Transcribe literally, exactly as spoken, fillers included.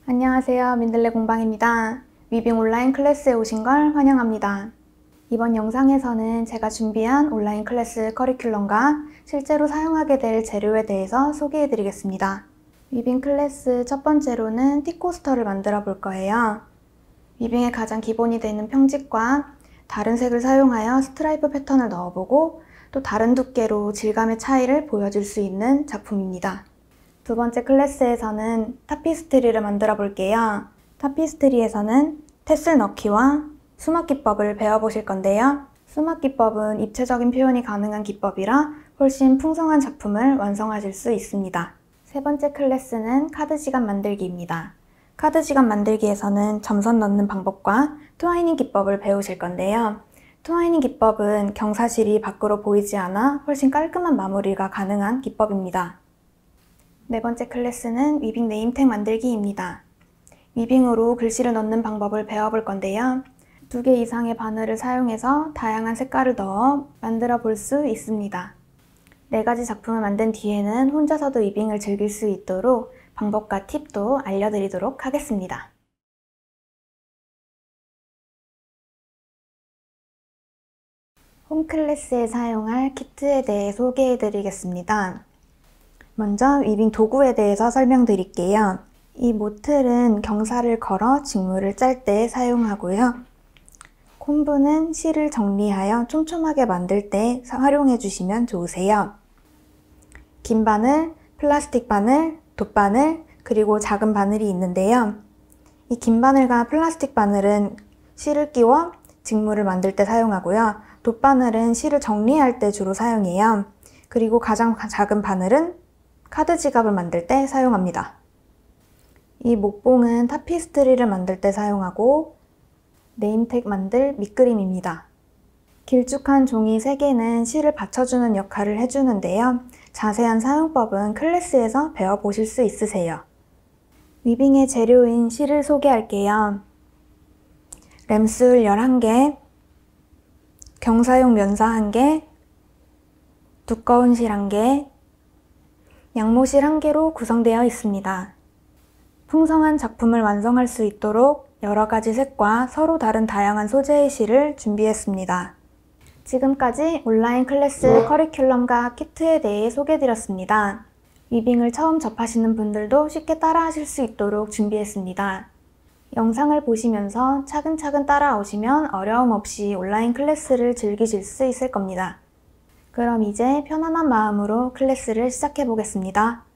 안녕하세요. 민들레 공방입니다. 위빙 온라인 클래스에 오신 걸 환영합니다. 이번 영상에서는 제가 준비한 온라인 클래스 커리큘럼과 실제로 사용하게 될 재료에 대해서 소개해 드리겠습니다. 위빙 클래스 첫 번째로는 티 코스터를 만들어 볼 거예요. 위빙의 가장 기본이 되는 평직과 다른 색을 사용하여 스트라이프 패턴을 넣어보고 또 다른 두께로 질감의 차이를 보여줄 수 있는 작품입니다. 두 번째 클래스에서는 타피스트리를 만들어 볼게요. 타피스트리에서는 테슬 넣기와 수막 기법을 배워보실 건데요. 수막 기법은 입체적인 표현이 가능한 기법이라 훨씬 풍성한 작품을 완성하실 수 있습니다. 세 번째 클래스는 카드 지갑 만들기입니다. 카드 지갑 만들기에서는 점선 넣는 방법과 트와이닝 기법을 배우실 건데요. 트와이닝 기법은 경사실이 밖으로 보이지 않아 훨씬 깔끔한 마무리가 가능한 기법입니다. 네 번째 클래스는 위빙 네임택 만들기입니다. 위빙으로 글씨를 넣는 방법을 배워볼 건데요. 두 개 이상의 바늘을 사용해서 다양한 색깔을 넣어 만들어 볼 수 있습니다. 네 가지 작품을 만든 뒤에는 혼자서도 위빙을 즐길 수 있도록 방법과 팁도 알려드리도록 하겠습니다. 홈 클래스에 사용할 키트에 대해 소개해 드리겠습니다. 먼저 위빙 도구에 대해서 설명드릴게요. 이 모틀은 경사를 걸어 직물을 짤 때 사용하고요. 콤브는 실을 정리하여 촘촘하게 만들 때 활용해 주시면 좋으세요. 긴 바늘, 플라스틱 바늘, 돗바늘, 그리고 작은 바늘이 있는데요. 이 긴 바늘과 플라스틱 바늘은 실을 끼워 직물을 만들 때 사용하고요. 돗바늘은 실을 정리할 때 주로 사용해요. 그리고 가장 작은 바늘은 카드 지갑을 만들 때 사용합니다. 이 목봉은 타피스트리를 만들 때 사용하고 네임택 만들 밑그림입니다. 길쭉한 종이 세 개는 실을 받쳐주는 역할을 해주는데요. 자세한 사용법은 클래스에서 배워보실 수 있으세요. 위빙의 재료인 실을 소개할게요. 램술 열한 개, 경사용 면사 한 개, 두꺼운 실 한 개, 양모실 한 개로 구성되어 있습니다. 풍성한 작품을 완성할 수 있도록 여러 가지 색과 서로 다른 다양한 소재의 실을 준비했습니다. 지금까지 온라인 클래스 커리큘럼과 키트에 대해 소개해드렸습니다. 위빙을 처음 접하시는 분들도 쉽게 따라하실 수 있도록 준비했습니다. 영상을 보시면서 차근차근 따라오시면 어려움 없이 온라인 클래스를 즐기실 수 있을 겁니다. 그럼 이제 편안한 마음으로 클래스를 시작해 보겠습니다.